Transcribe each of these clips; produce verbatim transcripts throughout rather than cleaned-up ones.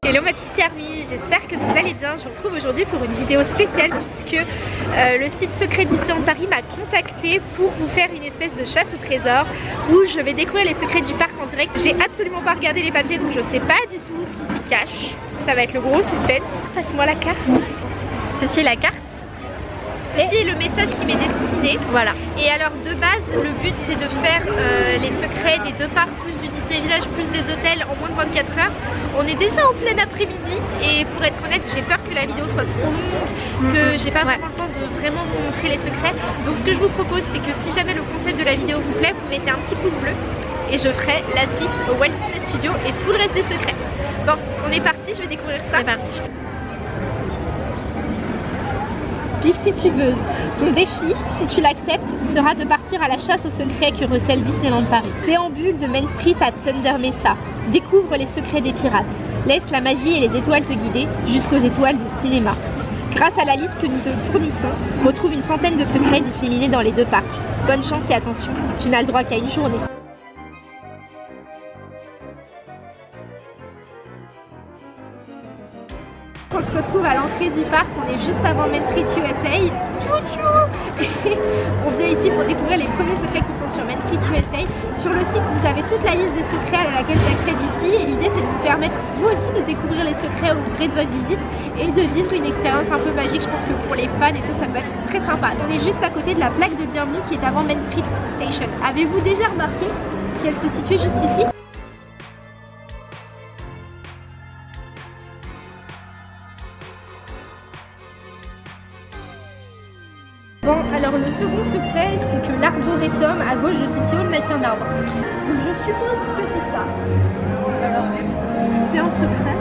Hello ma Pixie Army, j'espère que vous allez bien. Je vous retrouve aujourd'hui pour une vidéo spéciale puisque euh, le site Secret Disneyland Paris m'a contacté pour vous faire une espèce de chasse au trésor où je vais découvrir les secrets du parc en direct. J'ai absolument pas regardé les papiers donc je sais pas du tout ce qui s'y cache. Ça va être le gros suspense. Passe-moi la carte. Ceci est la carte. Ceci est le message qui m'est destiné. Voilà. Et alors de base, le but c'est de faire euh, les secrets des deux parcs, plus du Disney Village, plus des hôtels en moins de vingt-quatre heures. On est déjà en plein après-midi et pour être honnête, j'ai peur que la vidéo soit trop longue, que j'ai pas vraiment le temps de vraiment vous montrer les secrets. Donc ce que je vous propose, c'est que si jamais le concept de la vidéo vous plaît, vous mettez un petit pouce bleu et je ferai la suite au Walt Disney Studio et tout le reste des secrets. Bon, on est parti, je vais découvrir ça. C'est parti. Pixie tubeuse, ton défi, si tu l'acceptes, sera de partir à la chasse aux secrets que recèle Disneyland Paris. Déambule de Main Street à Thunder Mesa. Découvre les secrets des pirates. Laisse la magie et les étoiles te guider jusqu'aux étoiles du cinéma. Grâce à la liste que nous te fournissons, retrouve une centaine de secrets disséminés dans les deux parcs. Bonne chance et attention, tu n'as le droit qu'à une journée. On se retrouve à l'entrée du parc, on est juste avant Main Street U S A. Et on vient ici pour découvrir les premiers secrets qui sont sur Main Street U S A. Sur le site, vous avez toute la liste des secrets à laquelle j'accède ici. Et l'idée, c'est de vous permettre, vous aussi, de découvrir les secrets au gré de votre visite et de vivre une expérience un peu magique. Je pense que pour les fans et tout, ça peut être très sympa. On est juste à côté de la plaque de bienvenue qui est avant Main Street Station. Avez-vous déjà remarqué qu'elle se situait juste ici ? Bon, alors le second secret, c'est que l'arboretum à gauche de City Hall n'a qu'un arbre. Donc je suppose que c'est ça. Alors, c'est un secret.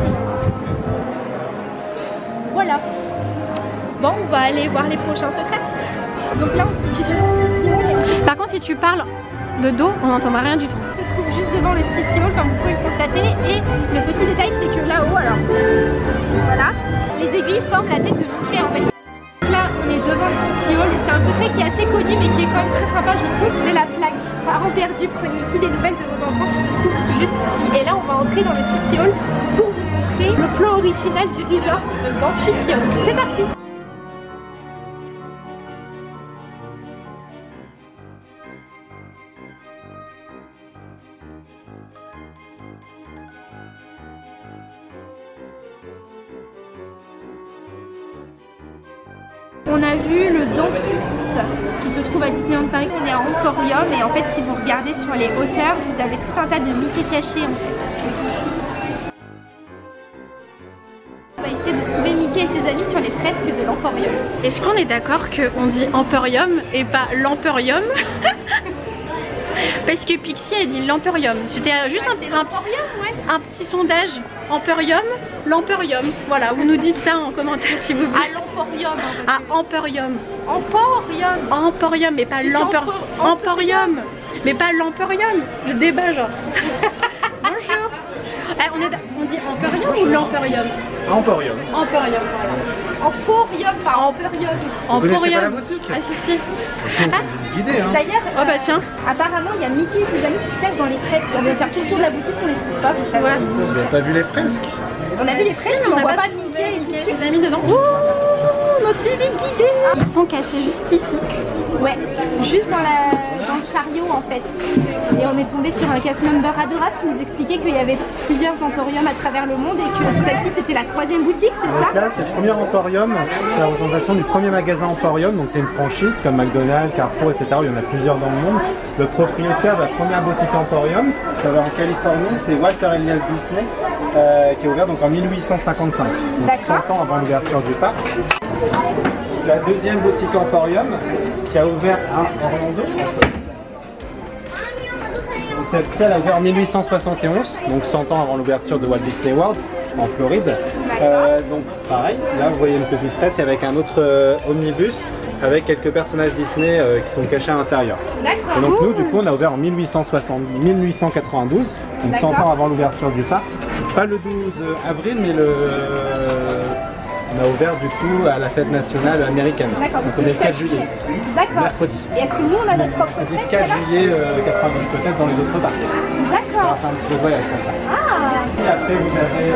Voilà. Bon, on va aller voir les prochains secrets. Donc là, on se situe devant City Hall. Par contre, si tu parles de dos, on n'entendra rien du tout. On se trouve juste devant le City Hall, comme vous pouvez le constater. Et le petit détail, c'est que là-haut, alors, voilà, les aiguilles forment la tête de Mickey en fait. Là on est devant le City Hall et c'est un secret qui est assez connu mais qui est quand même très sympa je trouve. C'est la plaque Parents perdus, prenez ici des nouvelles de vos enfants qui se trouvent juste ici. Et là on va entrer dans le City Hall pour vous montrer le plan original du resort dans City Hall. C'est parti. On a vu le dentiste qui se trouve à Disneyland Paris, on est à Emporium et en fait si vous regardez sur les hauteurs, vous avez tout un tas de Mickey cachés en fait, qui sont juste ici. On va essayer de trouver Mickey et ses amis sur les fresques de l'Emporium. Est-ce qu'on est d'accord qu'on dit Emporium et pas l'Emporium? Parce que Pixie a dit l'Emporium. C'était juste ouais, un, un, ouais. un petit sondage. Emporium, l'Emporium. Voilà, vous nous dites ça en commentaire si vous voulez. À l'Emporium. Hein, à Emporium. Emporium. Emporium, mais pas l'Emporium. Emporium, mais pas l'Emporium. Le débat genre. Bonjour. Eh, on, est, on dit Emporium ou l'Emporium? Emporium. Emporium, voilà. Emporium, pas Emporium. Vous connaissez pas la boutique? Ah si si. Ah, guidé, hein. D'ailleurs, oh bah tiens. Apparemment il y a Mickey et ses amis qui se cachent dans les fresques. On va faire tout le tour de la boutique, on les trouve pas, vous savez. Ouais. Vous n'avez pas vu les fresques? On a vu les fresques, mais on, on voit pas Mickey et ses amis dedans. Oh, notre visite guidée. Ils sont cachés juste ici. Ouais, juste dans, la, dans le chariot en fait. Et on est tombé sur un cast member adorable qui nous expliquait qu'il y avait plusieurs emporiums à travers le monde et que celle-ci c'était la troisième boutique, c'est ça? Donc là c'est le premier emporium, c'est la représentation du premier magasin emporium, donc c'est une franchise comme McDonald's, Carrefour, et cetera. Il y en a plusieurs dans le monde. Le propriétaire de la première boutique emporium, qui avait en Californie, c'est Walter Elias Disney, euh, qui a ouvert donc en mille huit cent cinquante-cinq, donc cent ans avant l'ouverture du parc. La deuxième boutique emporium, qui a ouvert à Orlando. Celle-ci elle a ouvert en mille huit cent soixante et onze, donc cent ans avant l'ouverture de Walt Disney World en Floride. Euh, donc pareil, là vous voyez une petite fresque avec un autre euh, omnibus avec quelques personnages Disney euh, qui sont cachés à l'intérieur. Et donc nous du coup on a ouvert en mille huit cent soixante, mille huit cent quatre-vingt-douze, donc cent ans avant l'ouverture du parc. Pas le douze avril mais le On a ouvert du coup à la fête nationale américaine. D'accord. Donc on est le quatre juillet ici. D'accord. Mercredi. Et est-ce que nous on a notre propre Mercredi fête quatre juillet euh, quatre-vingt-douze, peut-être dans les autres parcs. On D'accord. va faire un petit peu de voyage comme ça. Ah. Et après vous avez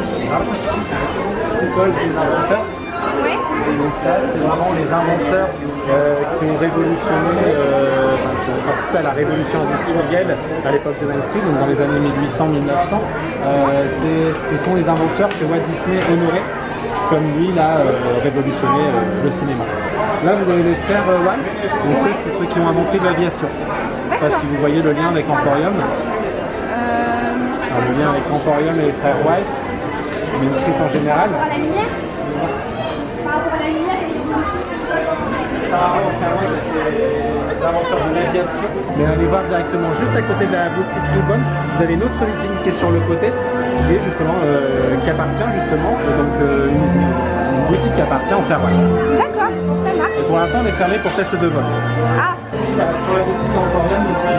euh, l'école des inventeurs. Oui. Et donc ça, c'est vraiment les inventeurs euh, qui ont révolutionné, euh, enfin, qui ont participé à la révolution industrielle à l'époque de Wall Street, donc dans les années mille huit cents mille neuf cents. Euh, ce sont les inventeurs que Walt Disney honorait, comme lui, il a euh, révolutionné euh, le cinéma. Là, vous avez les frères euh, Wright, donc ça, c'est ceux qui ont inventé l'aviation. Je ne sais pas si vous voyez le lien avec Emporium. Alors, le lien avec Emporium et les frères Wright, Main Street en général. Par rapport à la lumière Par rapport à la lumière et l'évolution Par rapport aux frères Wright, c'est l'inventeur de l'aviation. Mais allez voir directement juste à côté de la boutique Blue Bunch, vous avez une autre vitrine qui est sur le côté, qui est justement, euh, qui appartient justement, et donc euh, une, une boutique qui appartient aux frères Wright. D'accord, ça marche. Et pour l'instant, on est fermé pour test de vol. Ah. Sur la boutique Emporium aussi,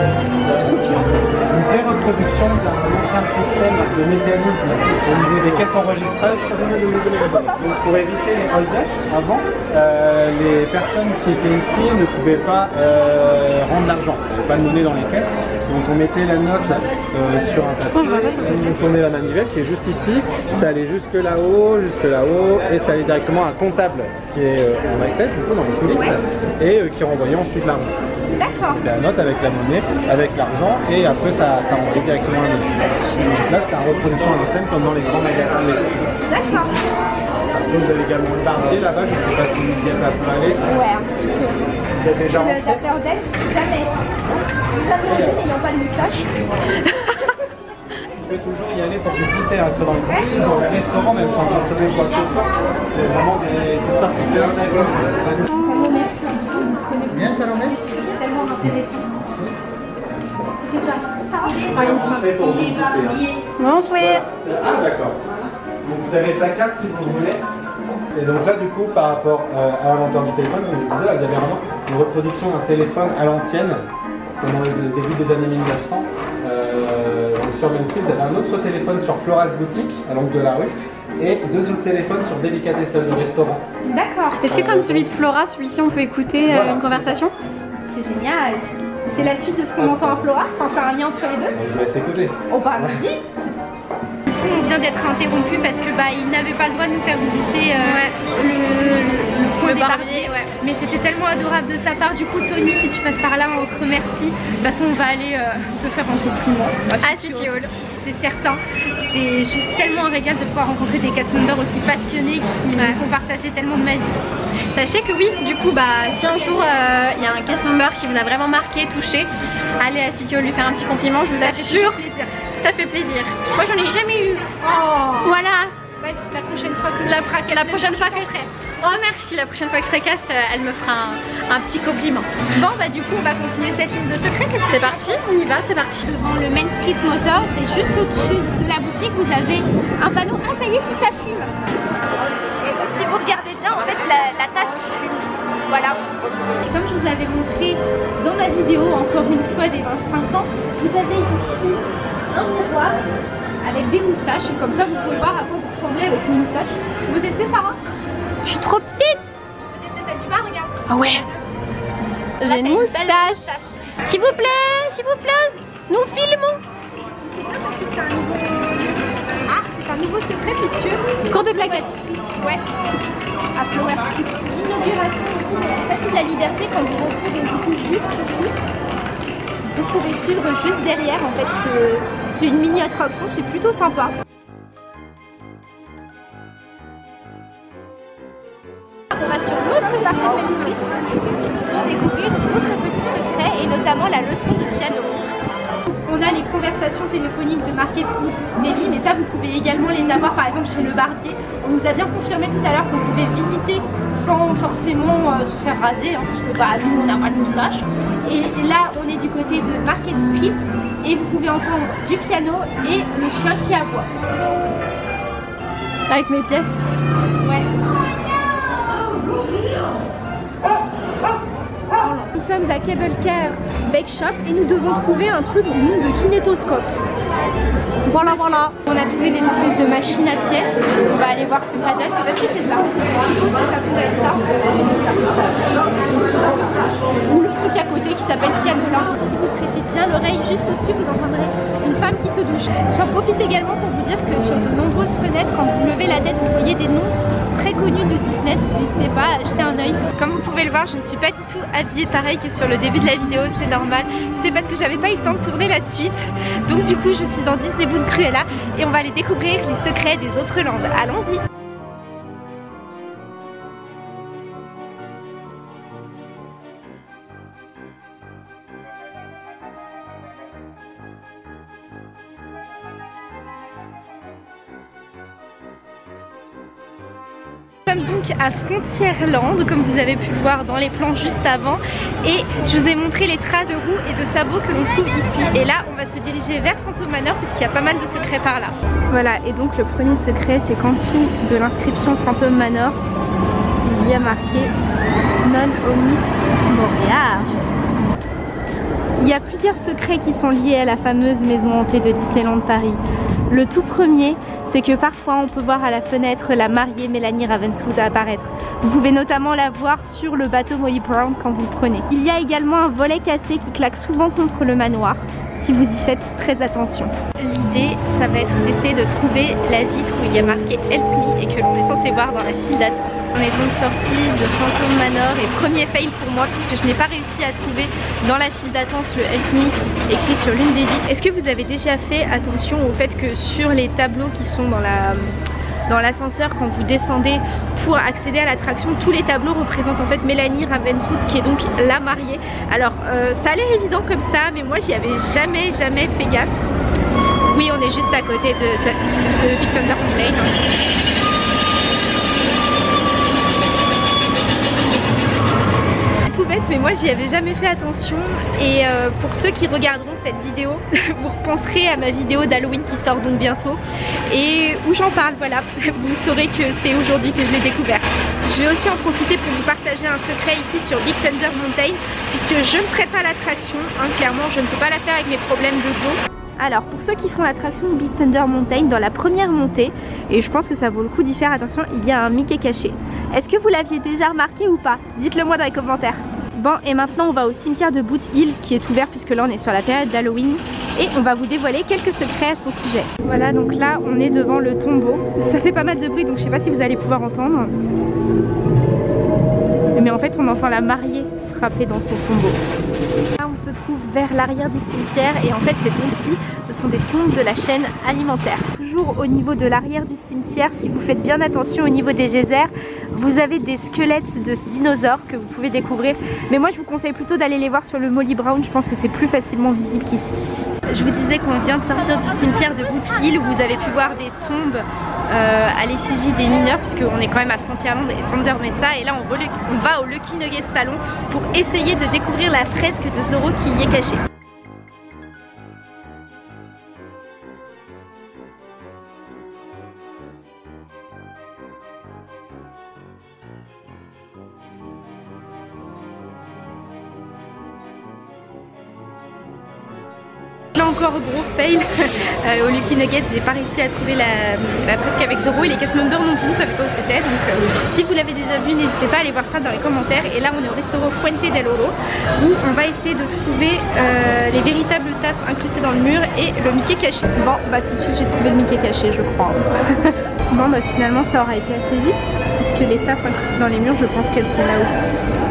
une vraie reproduction d'un ancien système de mécanisme au niveau des caisses enregistreuses. Donc pour éviter les hold-up, avant, euh, les personnes qui étaient ici ne pouvaient pas euh, rendre l'argent, il n'y avait pas de monnaie dans les caisses. Donc on mettait la note euh, sur un papier, on tournait la manivelle qui est juste ici, ça allait jusque là-haut, jusque là-haut, et ça allait directement à un comptable qui est euh, en accès, du coup dans les coulisses, et euh, qui renvoyait ensuite l'argent. D'accord. La note avec la monnaie, avec l'argent, et après ça, ça envoyait directement à nous. Donc là c'est une reproduction à l'ancienne comme dans les grands magasins de l'époque. D'accord. Vous avez également le barbier là-bas, je ne sais pas si vous y êtes un peu allé. Ouais, un petit peu. Vous êtes déjà rentré? Le Dapper Dan, jamais. Jamais osé n'ayant pas de moustache. Vous pouvez toujours y aller pour visiter, hein, que ce soit dans le boutique, dans le restaurant, même sans consommer quoi que ce soit. C'est vraiment des histoires qui sont très intéressantes. Vraiment, merci. Vous prenez Bien, Salomé? C'est tellement intéressant. Déjà, ça va. Entrez pour visiter. Hein. Bonsoir. Ah d'accord. Donc vous avez sa carte si vous voulez. Et donc là du coup par rapport euh, à l'inventeur du téléphone, comme je disais, là vous avez vraiment une reproduction d'un téléphone à l'ancienne, pendant les débuts des années mille neuf cents. Euh, donc sur Main Street, vous avez un autre téléphone sur Flora's Boutique, à l'angle de la rue, et deux autres téléphones sur Delicatessen, le restaurant. D'accord. Est-ce que comme celui de Flora, celui-ci on peut écouter euh, Voilà, une conversation? C'est génial. C'est la suite de ce qu'on entend à Flora. Enfin, c'est un lien entre les deux. Donc, je vous laisse écouter. On parle aussi. On vient d'être interrompu parce que bah il n'avait pas le droit de nous faire visiter euh, ouais. le, le, le point le des barbiers. Ouais. Mais c'était tellement adorable de sa part. Du coup, Tony, si tu passes par là, on te remercie. De toute façon, on va aller euh, te faire un compliment à City Hall. C'est certain. C'est juste tellement un régal de pouvoir rencontrer des cast members aussi passionnés qui ouais. font partager tellement de magie. Sachez que oui, du coup, bah si un jour il euh, y a un cast member qui vous a vraiment marqué, touché, allez à City Hall lui faire un petit compliment. Je vous ça assure. Fait plaisir. Ça fait plaisir. Moi j'en ai jamais eu. Oh. Voilà. Ouais, la prochaine fois que la, je la prochaine fois que je serai. Oh merci, la prochaine fois que je serai cast, elle me fera un, un petit compliment. Bon bah du coup on va continuer cette liste de secrets. C'est parti, on y va, c'est parti. Devant le Main Street Motor, c'est juste au-dessus de la boutique, vous avez un panneau conseillé si ça fume. Et donc si vous regardez bien, en fait la, la tasse fume. Voilà. Et comme je vous avais montré dans ma vidéo, encore une fois des vingt-cinq ans, vous avez ici un miroir avec des moustaches. Et comme ça, vous pouvez voir à quoi vous ressemblez avec une moustache. Tu veux tester, Sarah? Je suis trop petite. Tu veux tester celle du bas? Regarde. Ah ouais. J'ai une moustache. S'il vous plaît, s'il vous plaît, nous filmons. C'est un nouveau... Ah, c'est un nouveau secret puisque... Cours de claquettes. Ouais. À Flower. L'inauguration aussi de la Statue de la Liberté quand vous rentrez donc du coup juste ici. Vous pouvez suivre juste derrière en fait, c'est une mini attraction, c'est plutôt sympa. On va sur l'autre partie de Main Street pour découvrir d'autres petits secrets et notamment la leçon de piano. On a les conversations téléphoniques de Market Woods Daily, mais ça vous pouvez également les avoir par exemple chez le barbier. On nous a bien confirmé tout à l'heure qu'on pouvait visiter sans forcément euh, se faire raser, hein, parce que bah, nous on n'a pas de moustache. Et là on est du côté de Market Street et vous pouvez entendre du piano et le chien qui aboie. Avec mes pièces. Ouais. Oh, Nous sommes à Cable Car Bake Shop et nous devons trouver un truc du nom de kinétoscope. Voilà, voilà. On a trouvé des espèces de machines à pièces. On va aller voir ce que ça donne. Peut-être que c'est ça. Je suppose que ça pourrait être ça. Ou le truc à côté qui s'appelle pianola. Si vous prêtez bien l'oreille juste au-dessus, vous entendrez une femme qui se douche. J'en profite également pour vous dire que sur de nombreuses fenêtres, quand vous levez la tête, vous voyez des noms très connus de Disney. N'hésitez pas à jeter un œil. Comme vous pouvez le voir, je ne suis pas du tout habillée pareil que sur le début de la vidéo, c'est normal. C'est parce que j'avais pas eu le temps de tourner la suite. Donc du coup, je suis en Disney Boon Cruella et on va aller découvrir les secrets des autres landes. Allons-y! Nous sommes donc à Frontierland, comme vous avez pu le voir dans les plans juste avant, et je vous ai montré les traces de roues et de sabots que l'on trouve ici. Et là, on va se diriger vers Phantom Manor puisqu'il y a pas mal de secrets par là. Voilà, et donc le premier secret, c'est qu'en dessous de l'inscription Phantom Manor, il y a marqué Non Omnis Moria, juste ici. Il y a plusieurs secrets qui sont liés à la fameuse maison hantée de Disneyland Paris. Le tout premier, c'est que parfois on peut voir à la fenêtre la mariée Mélanie Ravenswood apparaître. Vous pouvez notamment la voir sur le bateau Molly Brown quand vous le prenez. Il y a également un volet cassé qui claque souvent contre le manoir, si vous y faites très attention. L'idée, ça va être d'essayer de trouver la vitre où il y a marqué Help Me et que l'on est censé voir dans la file d'attente. On est donc sorti de Phantom Manor et premier fail pour moi puisque je n'ai pas réussi à trouver dans la file d'attente le Help Me écrit sur l'une des vitres. Est-ce que vous avez déjà fait attention au fait que sur les tableaux qui sont dans la dans l'ascenseur, quand vous descendez pour accéder à l'attraction, tous les tableaux représentent en fait Mélanie Ravenswood qui est donc la mariée. Alors euh, ça a l'air évident comme ça, mais moi j'y avais jamais jamais fait gaffe. Oui, on est juste à côté de, de, de Big Thunder Mountain. Tout bête, mais moi j'y avais jamais fait attention et euh, pour ceux qui regarderont cette vidéo, vous repenserez à ma vidéo d'Halloween qui sort donc bientôt et où j'en parle, voilà, vous saurez que c'est aujourd'hui que je l'ai découvert. Je vais aussi en profiter pour vous partager un secret ici sur Big Thunder Mountain puisque je ne ferai pas l'attraction, hein, clairement je ne peux pas la faire avec mes problèmes de dos. Alors pour ceux qui font l'attraction Big Thunder Mountain, dans la première montée, et je pense que ça vaut le coup d'y faire attention, il y a un Mickey caché. Est-ce que vous l'aviez déjà remarqué ou pas? Dites-le moi dans les commentaires. Bon, et maintenant on va au cimetière de Boot Hill qui est ouvert puisque là on est sur la période d'Halloween et on va vous dévoiler quelques secrets à son sujet. Voilà, donc là on est devant le tombeau. Ça fait pas mal de bruit donc je sais pas si vous allez pouvoir entendre. Mais en fait on entend la mariée frapper dans son tombeau. Là on se trouve vers l'arrière du cimetière et en fait ces tombes-ci, ce sont des tombes de la chaîne alimentaire. Toujours au niveau de l'arrière du cimetière, si vous faites bien attention au niveau des geysers, vous avez des squelettes de dinosaures que vous pouvez découvrir. Mais moi je vous conseille plutôt d'aller les voir sur le Molly Brown, je pense que c'est plus facilement visible qu'ici. Je vous disais qu'on vient de sortir du cimetière de Boot Hill où vous avez pu voir des tombes euh, à l'effigie des mineurs puisqu'on est quand même à Frontierland et Thunder Mesa et là on, on va au Lucky Nugget Salon pour essayer de découvrir la fresque de Zorro qui y est cachée. Là encore gros fail euh, au Lucky Nugget, j'ai pas réussi à trouver la, la fresque avec Zorro et les cast members non plus, ne savaient pas où c'était, donc euh, si vous l'avez déjà vu n'hésitez pas à aller voir ça dans les commentaires. Et là on est au restaurant Fuente del Oro où on va essayer de trouver euh, les véritables tasses incrustées dans le mur et le Mickey caché. Bon bah tout de suite j'ai trouvé le Mickey caché je crois. Bon bah finalement ça aura été assez vite puisque les tasses incrustées dans les murs je pense qu'elles sont là aussi.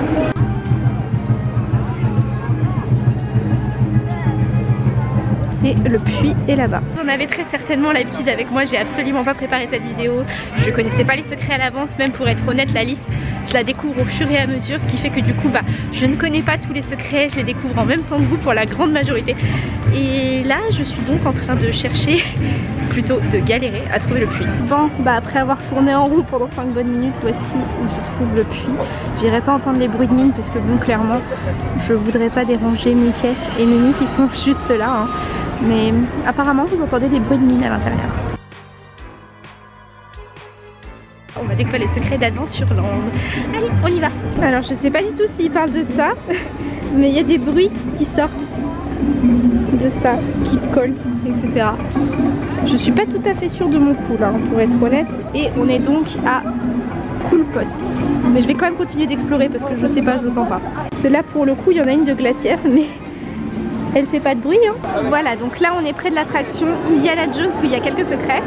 Et le puits est là-bas. Vous en avez très certainement l'habitude avec moi, j'ai absolument pas préparé cette vidéo. Je connaissais pas les secrets à l'avance, même pour être honnête, la liste, je la découvre au fur et à mesure, ce qui fait que du coup, bah, je ne connais pas tous les secrets, je les découvre en même temps que vous pour la grande majorité. Et là, je suis donc en train de chercher, plutôt de galérer à trouver le puits. Bon, bah après avoir tourné en rond pendant cinq bonnes minutes, voici où se trouve le puits. J'irai pas entendre les bruits de mine parce que bon, clairement, je voudrais pas déranger Mickey et Minnie qui sont juste là. Hein. Mais apparemment vous entendez des bruits de mine à l'intérieur. On va découvrir peu les secrets d'Adventureland. Allez, on y va. Alors je sais pas du tout s'il parle de ça, mais il y a des bruits qui sortent de ça, keep cold, et cetera. Je suis pas tout à fait sûre de mon coup là, pour être honnête, et on est donc à Cool Post. Mais je vais quand même continuer d'explorer parce que je sais pas, je le sens pas. Cela pour le coup, il y en a une de glacière, mais elle fait pas de bruit hein. Voilà, donc là on est près de l'attraction Indiana Jones où il y a quelques secrets.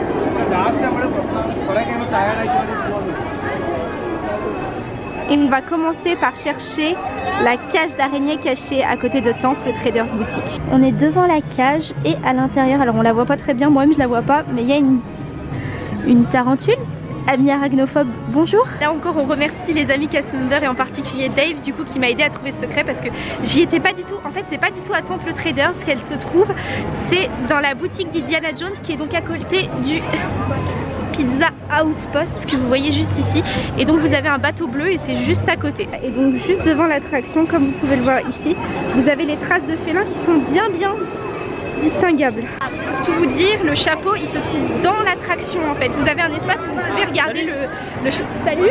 Et on va commencer par chercher la cage d'araignée cachée à côté de Temple Traders Boutique. On est devant la cage et à l'intérieur, alors on la voit pas très bien, moi-même je la vois pas, mais il y a une, une tarentule. Amis arachnophobes, bonjour. Là encore on remercie les amis cast members et en particulier Dave du coup qui m'a aidé à trouver ce secret parce que j'y étais pas du tout. En fait c'est pas du tout à Temple Traders qu'elle se trouve, c'est dans la boutique d'Indiana Jones qui est donc à côté du Pizza Outpost que vous voyez juste ici. Et donc vous avez un bateau bleu et c'est juste à côté. Et donc juste devant l'attraction, comme vous pouvez le voir ici, vous avez les traces de félins qui sont bien bien distinguables. Pour tout vous dire, le chapeau il se trouve dans l'attraction en fait. Vous avez un espace où vous pouvez regarder le, le cha... Salut.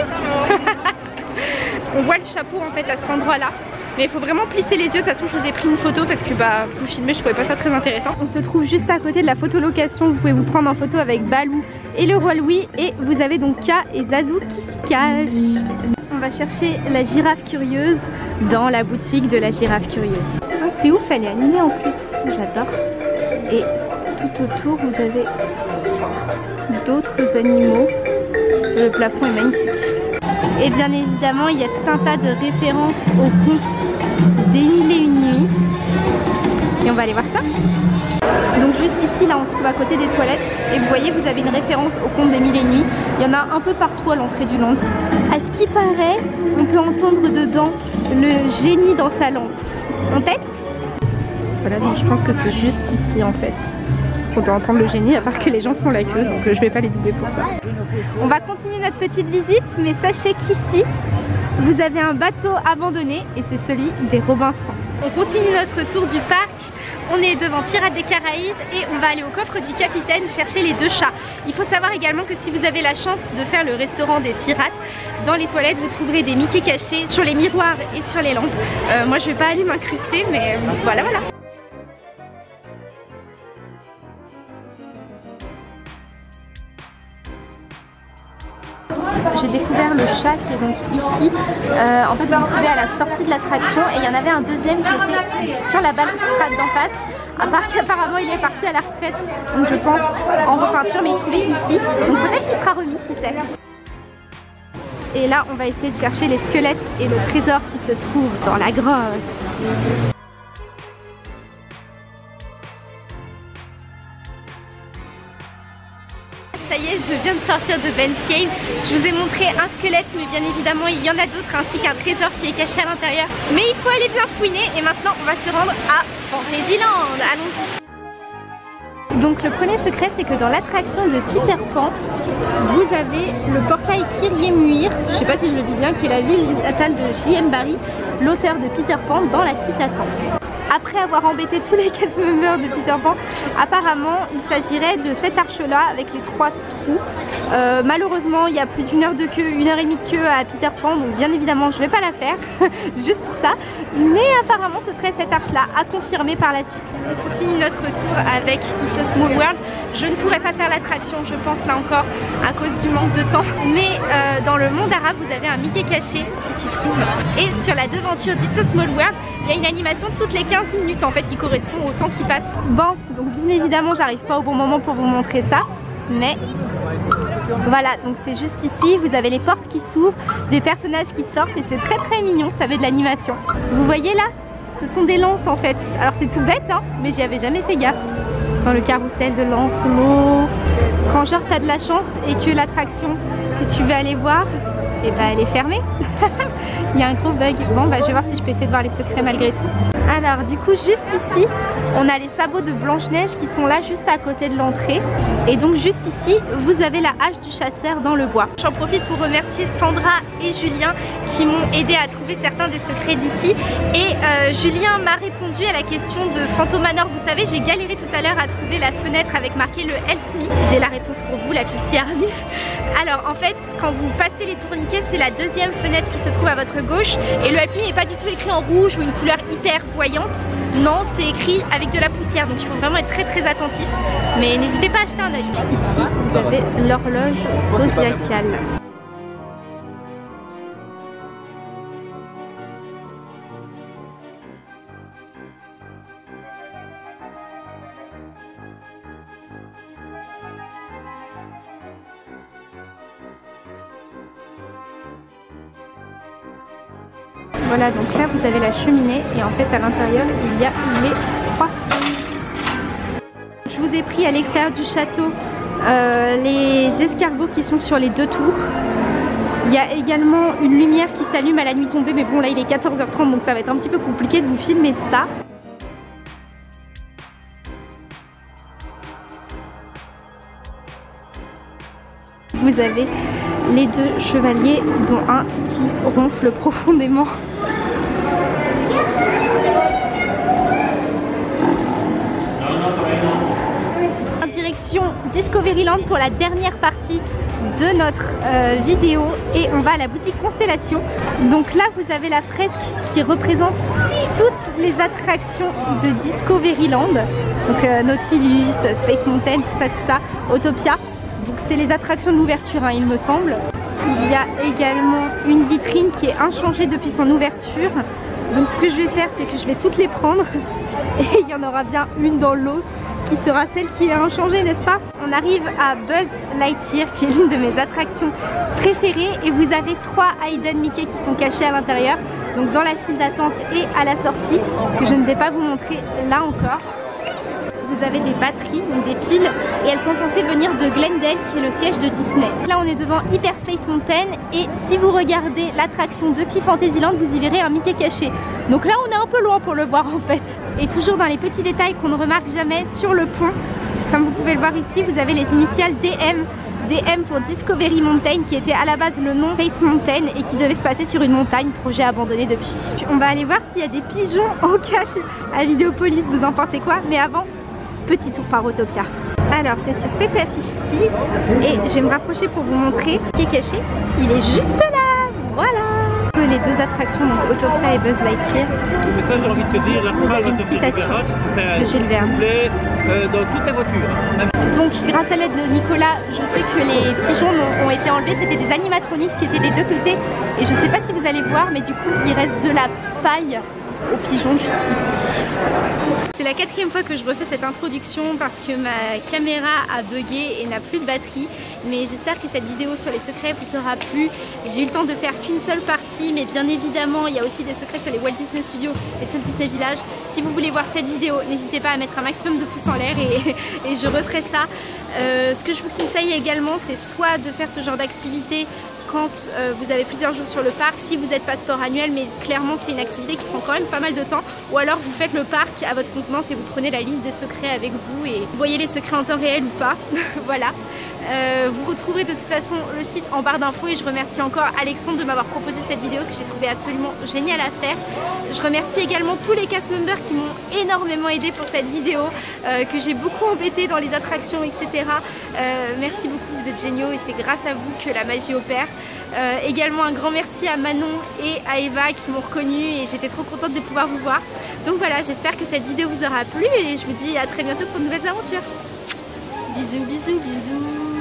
On voit le chapeau en fait à cet endroit là. Mais il faut vraiment plisser les yeux, de toute façon je vous ai pris une photo parce que bah vous filmez, je trouvais pas ça très intéressant. On se trouve juste à côté de la photolocation, vous pouvez vous prendre en photo avec Balou et le roi Louis. Et vous avez donc K et Zazu qui s'y cachent. On va chercher la girafe curieuse dans la boutique de la girafe curieuse. Oh, c'est ouf, elle est animée en plus, j'adore. Et tout autour vous avez d'autres animaux. Le plafond est magnifique. Et bien évidemment il y a tout un tas de références au conte des mille et une nuits. Et on va aller voir ça. Donc juste ici là on se trouve à côté des toilettes. Et vous voyez vous avez une référence au conte des mille et une nuits. Il y en a un peu partout à l'entrée du land. À ce qui paraît on peut entendre dedans le génie dans sa lampe. On teste? Voilà, donc je pense que c'est juste ici en fait qu'on doit entendre le génie, à part que les gens font la queue, donc je vais pas les doubler pour ça. On va continuer notre petite visite, mais sachez qu'ici vous avez un bateau abandonné et c'est celui des Robinson. On continue notre tour du parc. On est devant Pirates des Caraïbes et on va aller au coffre du capitaine chercher les deux chats. Il faut savoir également que si vous avez la chance de faire le restaurant des pirates, dans les toilettes vous trouverez des Mickey cachés sur les miroirs et sur les lampes. Euh, moi je vais pas aller m'incruster, mais voilà voilà. J'ai découvert le chat qui est donc ici. Euh, en fait, vous le trouvez à la sortie de l'attraction et il y en avait un deuxième qui était sur la balustrade d'en face. À part qu'apparemment il est parti à la retraite, donc je pense en repeinture, mais il se trouvait ici. Donc peut-être qu'il sera remis, qui sait. Et là, on va essayer de chercher les squelettes et le trésor qui se trouve dans la grotte. Ça y est, je viens de sortir de Ben's Cave. Je vous ai montré un squelette, mais bien évidemment il y en a d'autres, ainsi qu'un trésor qui est caché à l'intérieur. Mais il faut aller bien fouiner et maintenant on va se rendre à Fantasyland. Allons-y. Donc le premier secret, c'est que dans l'attraction de Peter Pan, vous avez le portail Kirie-Muir, je sais pas si je le dis bien, qui est la ville natale de J M Barrie, l'auteur de Peter Pan, dans la file d'attente. Après avoir embêté tous les cast members de Peter Pan, apparemment il s'agirait de cette arche là avec les trois trous. Euh, malheureusement il y a plus d'une heure de queue, une heure et demie de queue à Peter Pan, donc bien évidemment je vais pas la faire, juste pour ça. Mais apparemment ce serait cette arche là, à confirmer par la suite. On continue notre tour avec It's a Small World. Je ne pourrais pas faire l'attraction, je pense là encore, à cause du manque de temps. Mais euh, dans le monde arabe vous avez un Mickey caché qui s'y trouve. Et sur la devanture d'It's a Small World, il y a une animation toutes les quinze minutes en fait qui correspond au temps qui passe. Bon, donc bien évidemment j'arrive pas au bon moment pour vous montrer ça, mais voilà, donc c'est juste ici, vous avez les portes qui s'ouvrent, des personnages qui sortent et c'est très très mignon, ça fait de l'animation. Vous voyez là, ce sont des lances en fait. Alors c'est tout bête hein, mais j'y avais jamais fait gaffe. Dans le carrousel de Lancelot, quand genre t'as de la chance et que l'attraction que tu veux aller voir, et bah elle est fermée. Il y a un gros bug. Bon bah je vais voir si je peux essayer de voir les secrets malgré tout. Alors du coup juste ici on a les sabots de Blanche-Neige qui sont là juste à côté de l'entrée. Et donc juste ici vous avez la hache du chasseur dans le bois. J'en profite pour remercier Sandra et Julien qui m'ont aidé à trouver certains des secrets d'ici. Et euh, Julien m'a répondu à la question de Fantomanor. Vous savez, j'ai galéré tout à l'heure à trouver la fenêtre avec marqué le Help Me. J'ai la réponse pour vous, la Pixie Army. Alors en fait quand vous passez les tourniquets, c'est la deuxième fenêtre qui se trouve à votre gauche. Et le Help Me n'est pas du tout écrit en rouge ou une couleur hyper voyante. Non, c'est écrit avec de la poussière, donc il faut vraiment être très très attentif. Mais n'hésitez pas à jeter un œil. Ici, vous avez l'horloge zodiacale. Voilà, donc là vous avez la cheminée et en fait à l'intérieur il y a les trois feux. Je vous ai pris à l'extérieur du château euh, les escargots qui sont sur les deux tours. Il y a également une lumière qui s'allume à la nuit tombée, mais bon là il est quatorze heures trente donc ça va être un petit peu compliqué de vous filmer ça. Vous avez les deux chevaliers dont un qui ronfle profondément. En direction Discoveryland pour la dernière partie de notre euh, vidéo et on va à la boutique Constellation. Donc là vous avez la fresque qui représente toutes les attractions de Discoveryland. Donc euh, Nautilus, Space Mountain, tout ça, tout ça, Autopia. Donc c'est les attractions de l'ouverture hein, il me semble. Il y a également une vitrine qui est inchangée depuis son ouverture. Donc ce que je vais faire c'est que je vais toutes les prendre et il y en aura bien une dans l'eau qui sera celle qui est inchangée, n'est-ce pas? On arrive à Buzz Lightyear qui est l'une de mes attractions préférées et vous avez trois Hidden Mickey qui sont cachés à l'intérieur. Donc dans la file d'attente et à la sortie que je ne vais pas vous montrer là encore. Vous avez des batteries, donc des piles, et elles sont censées venir de Glendale qui est le siège de Disney. Là on est devant Hyperspace Mountain et si vous regardez l'attraction depuis Fantasyland vous y verrez un Mickey caché. Donc là on est un peu loin pour le voir en fait. Et toujours dans les petits détails qu'on ne remarque jamais sur le pont, comme vous pouvez le voir ici, vous avez les initiales D M. D M pour Discovery Mountain qui était à la base le nom Space Mountain et qui devait se passer sur une montagne, projet abandonné depuis. On va aller voir s'il y a des pigeons en cache à Vidéopolis, vous en pensez quoi? Mais avant, petit tour par Autopia. Alors c'est sur cette affiche-ci et je vais me rapprocher pour vous montrer qui est caché. Il est juste là, voilà. Les deux attractions, donc Autopia et Buzz Lightyear. Mais ça j'ai envie de te dire, la vous avez une citation de Jules Verne. Dans toute ta voiture. Donc grâce à l'aide de Nicolas, je sais que les pigeons ont, ont été enlevés. C'était des animatronics qui étaient des deux côtés. Et je sais pas si vous allez voir, mais du coup il reste de la paille aux pigeons juste ici. C'est la quatrième fois que je refais cette introduction parce que ma caméra a bugué et n'a plus de batterie. Mais j'espère que cette vidéo sur les secrets vous aura plu. J'ai eu le temps de faire qu'une seule partie, mais bien évidemment il y a aussi des secrets sur les Walt Disney Studios et sur le Disney Village. Si vous voulez voir cette vidéo, n'hésitez pas à mettre un maximum de pouces en l'air et, et je referai ça. Euh, ce que je vous conseille également, c'est soit de faire ce genre d'activité quand euh, vous avez plusieurs jours sur le parc, si vous êtes passeport annuel, mais clairement c'est une activité qui prend quand même pas mal de temps, ou alors vous faites le parc à votre contenance et vous prenez la liste des secrets avec vous et vous voyez les secrets en temps réel ou pas. Voilà. Euh, vous retrouverez de toute façon le site en barre d'infos et je remercie encore Alexandre de m'avoir proposé cette vidéo que j'ai trouvé absolument géniale à faire. Je remercie également tous les cast members qui m'ont énormément aidé pour cette vidéo, euh, que j'ai beaucoup embêté dans les attractions, et cetera. Euh, merci beaucoup, vous êtes géniaux et c'est grâce à vous que la magie opère. Euh, également un grand merci à Manon et à Eva qui m'ont reconnue et j'étais trop contente de pouvoir vous voir. Donc voilà, j'espère que cette vidéo vous aura plu et je vous dis à très bientôt pour de nouvelles aventures. Bisous, bisous, bisous.